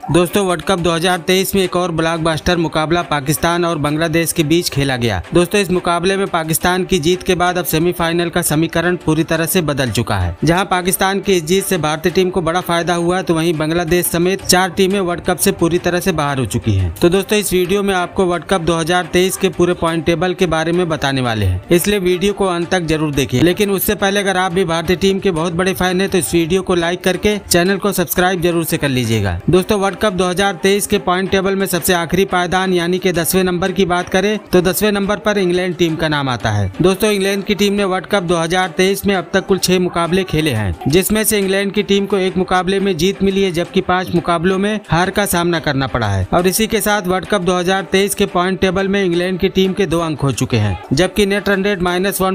दोस्तों world cup 2023 में एक और ब्लॉकबस्टर मुकाबला पाकिस्तान और बांग्लादेश के बीच खेला गया। दोस्तों इस मुकाबले में पाकिस्तान की जीत के बाद अब सेमीफाइनल का समीकरण पूरी तरह से बदल चुका है। जहां पाकिस्तान की इस जीत से भारतीय टीम को बड़ा फायदा हुआ, तो वहीं बांग्लादेश समेत 4 टीमें वर्ल्ड कप से पूरी तरह से बाहर हो चुकी हैं। तो दोस्तों इस वीडियो में आपको वर्ल्ड कप 2023 के पूरे पॉइंट टेबल के बारे में बताने वाले हैं, इसलिए वीडियो को अंत तक जरूर देखिए। लेकिन उससे पहले अगर आप भी भारतीय टीम के बहुत बड़े फैन हैं तो इस वीडियो को लाइक करके चैनल को सब्सक्राइब जरूर से कर लीजिएगा। दोस्तों वर्ल्ड कप 2023 के पॉइंट टेबल में सबसे आखिरी पायदान यानी कि 10वें नंबर की बात करें तो 10वें नंबर पर इंग्लैंड टीम का नाम आता है। दोस्तों इंग्लैंड की टीम ने वर्ल्ड कप 2023 में अब तक कुल 6 मुकाबले खेले हैं, जिसमें से इंग्लैंड की टीम को 1 मुकाबले में जीत मिली है, जबकि 5 मुकाबलों में हार का सामना करना पड़ा है। और इसी के साथ वर्ल्ड कप 2023 के पॉइंट टेबल में इंग्लैंड की टीम के 2 अंक हो चुके हैं, जबकि नेट रन रेट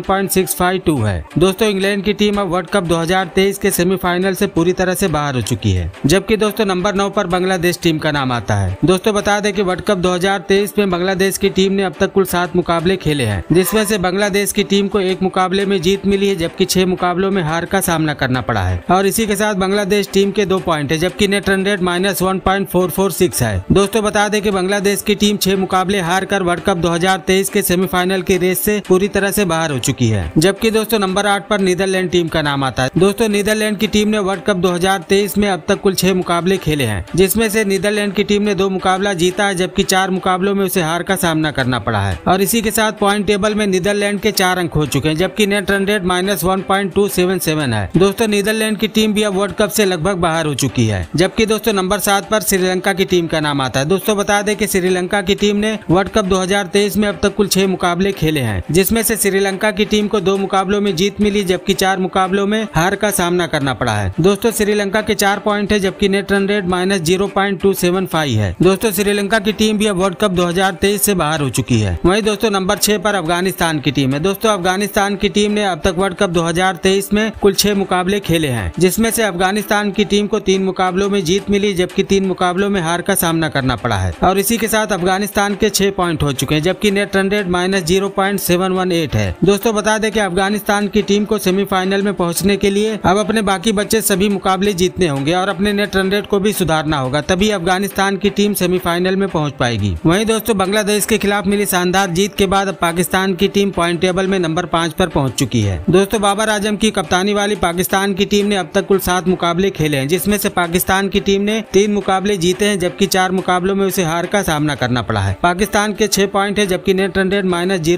-1.652 है। दोस्तों इंग्लैंड की टीम अब वर्ल्ड कप 2023 के सेमीफाइनल से पूरी तरह से बाहर हो चुकी है। जबकि दोस्तों नंबर 9 पर बांग्लादेश टीम का नाम आता है। दोस्तों बता दें कि वर्ल्ड कप 2023 में बांग्लादेश की टीम ने अब तक कुल 7 मुकाबले खेले हैं, जिसमें से बांग्लादेश की टीम को 1 मुकाबले में जीत मिली है, जबकि 6 मुकाबलों में हार का सामना करना पड़ा है। और इसी के साथ बांग्लादेश टीम के 2 पॉइंट है, जबकि नेट रन रेट -1.446 है। दोस्तों बता दें कि बांग्लादेश की टीम 6 मुकाबले हार कर वर्ल्ड कप 2023 के सेमीफाइनल की रेस से पूरी तरह से बाहर हो चुकी है। जबकि दोस्तों नंबर 8 पर नीदरलैंड टीम का नाम आता है। दोस्तों नीदरलैंड की टीम ने वर्ल्ड कप 2023 में अब तक कुल 6 मुकाबले खेले हैं, जिसमें से नीदरलैंड की टीम ने 2 मुकाबला जीता है, जबकि 4 मुकाबलों में उसे हार का सामना करना पड़ा है। और इसी के साथ पॉइंट टेबल में नीदरलैंड के 4 अंक हो चुके हैं, जबकि नेट रन रेट -1.277 है। दोस्तों नीदरलैंड की टीम भी अब वर्ल्ड कप से लगभग बाहर हो चुकी है। जबकि दोस्तों नंबर 7 पर श्रीलंका की टीम का नाम आता है। दोस्तों बता दें कि श्रीलंका की टीम ने वर्ल्ड कप 2023 में अब तक कुल 6 मुकाबले खेले हैं, जिसमें से श्रीलंका की टीम को 2 मुकाबलों में जीत मिली, जबकि 4 मुकाबलों में हार का सामना करना पड़ा है। दोस्तों श्रीलंका के 4 पॉइंट है, जबकि नेट रन रेट -0.275 है। दोस्तों श्रीलंका की टीम भी अब वर्ल्ड कप 2023 से बाहर हो चुकी है। वहीं दोस्तों नंबर 6 पर अफगानिस्तान की टीम है। दोस्तों अफगानिस्तान की टीम ने अब तक वर्ल्ड कप 2023 में कुल 6 मुकाबले खेले हैं, जिसमें से अफगानिस्तान की टीम को 3 मुकाबलों में जीत मिली, जबकि 3 मुकाबलों में हार का सामना करना पड़ा है। और इसी के साथ अफगानिस्तान के 6 पॉइंट हो चुके हैं, जबकि नेट रन रेट -0.718 है। दोस्तों बता दें कि अफगानिस्तान की टीम को सेमीफाइनल में पहुंचने के लिए अब अपने बाकी बचे सभी मुकाबले जीतने होंगे और अपने नेट रन रेट को भी सुधारना होगा, तभी अफगानिस्तान की टीम सेमीफाइनल में पहुंच पाएगी। वहीं दोस्तों बांग्लादेश के खिलाफ मिली शानदार जीत के बाद अब पाकिस्तान की टीम पॉइंट टेबल में नंबर 5 पर पहुंच चुकी है। दोस्तों बाबर आजम की कप्तानी वाली पाकिस्तान की टीम ने अब तक कुल 7 मुकाबले खेले हैं, जिसमें से पाकिस्तान की टीम ने 3 मुकाबले जीते हैं, जबकि 4 मुकाबलों में उसे हार का सामना करना पड़ा है। पाकिस्तान के 6 पॉइंट है, जबकि नेट रन रेट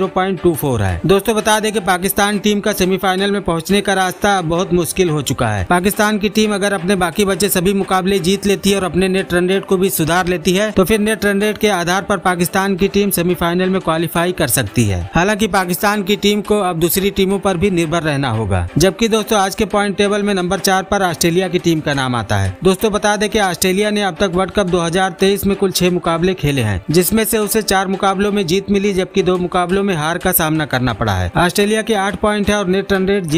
-0.24 है। दोस्तों बता दें कि पाकिस्तान टीम का सेमीफाइनल में पहुंचने का रास्ता बहुत मुश्किल हो चुका है। पाकिस्तान की टीम अगर अपने बाकी बचे सभी मुकाबले जीत लेती है और अपने नेट रन रेट को भी सुधार लेती है, तो फिर नेट रन रेट के आधार पर पाकिस्तान की टीम सेमीफाइनल में क्वालिफाई कर सकती है। हालांकि पाकिस्तान की टीम को अब दूसरी टीमों पर भी निर्भर रहना होगा। जबकि दोस्तों आज के पॉइंट टेबल में नंबर 4 पर ऑस्ट्रेलिया की टीम का नाम आता है। दोस्तों बता दें कि ऑस्ट्रेलिया ने अब तक वर्ल्ड कप 2023 में कुल 6 मुकाबले खेले हैं, जिसमें से उसे 4 मुकाबलों में जीत मिली, जबकि 2 मुकाबलों में हार का सामना करना पड़ा है। ऑस्ट्रेलिया के 8 पॉइंट है और नेट रन रेट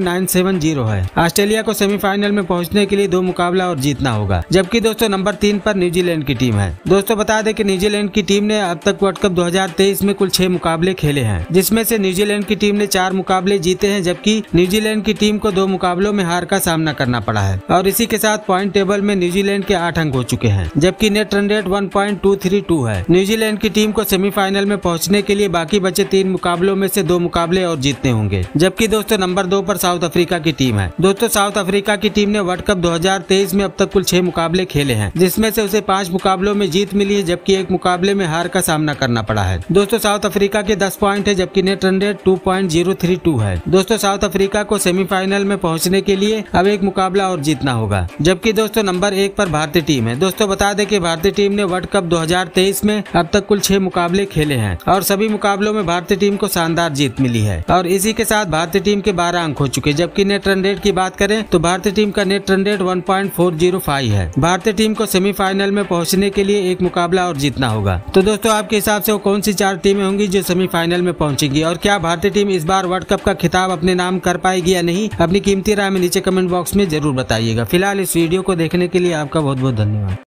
0.970 है। ऑस्ट्रेलिया को सेमीफाइनल में पहुंचने के लिए 2 मुकाबला और जीतना होगा। जबकि दोस्तों नंबर 3 पर न्यूजीलैंड की टीम है। दोस्तों बता दें कि न्यूजीलैंड की टीम ने अब तक वर्ल्ड कप 2023 में कुल 6 मुकाबले खेले हैं, जिसमें से न्यूजीलैंड की टीम ने 4 मुकाबले जीते हैं, जबकि न्यूजीलैंड की टीम को 2 मुकाबलों में हार का सामना करना पड़ा है। और इसी के साथ पॉइंट टेबल में न्यूजीलैंड के 8 अंक हो चुके हैं, जबकि नेट रन रेट 1.232 है। न्यूजीलैंड की टीम को सेमीफाइनल में पहुंचने के लिए बाकी बचे 3 मुकाबलों में से 2 मुकाबले और जीतने होंगे। जबकि दोस्तों नंबर 2 पर साउथ अफ्रीका की टीम है। दोस्तों साउथ अफ्रीका की टीम ने वर्ल्ड कप 2023 में अब तक कुल 6 मुकाबले खेले हैं, जिसमें से उसे 5 मुकाबलों में जीत मिली है, जबकि 1 मुकाबले में हार का सामना करना पड़ा है। दोस्तों साउथ अफ्रीका के 10 पॉइंट है, जबकि नेट रन रेट 2.032 है। दोस्तों साउथ अफ्रीका को सेमीफाइनल में पहुंचने के लिए अब 1 मुकाबला और जीतना होगा। जबकि दोस्तों नंबर 1 पर भारतीय टीम है। दोस्तों बता दें कि भारतीय टीम ने वर्ल्ड कप 2023 में अब तक कुल 6 मुकाबले खेले हैं और सभी मुकाबलों में भारतीय टीम को शानदार जीत मिली है। और इसी के साथ भारतीय टीम के 12 अंक हो चुके, जबकि नेट रन रेट की बात करें तो भारतीय टीम का नेट रन रेट 1.405 है। भारतीय टीम को सेमीफाइनल में पहुंचने के लिए 1 मुकाबला और जीतना होगा। तो दोस्तों आपके हिसाब से वो कौन सी 4 टीमें होंगी जो सेमीफाइनल में पहुंचेंगी, और क्या भारतीय टीम इस बार वर्ल्ड कप का खिताब अपने नाम कर पाएगी या नहीं? अपनी कीमती राय में नीचे कमेंट बॉक्स में जरूर बताइएगा। फिलहाल इस वीडियो को देखने के लिए आपका बहुत बहुत धन्यवाद।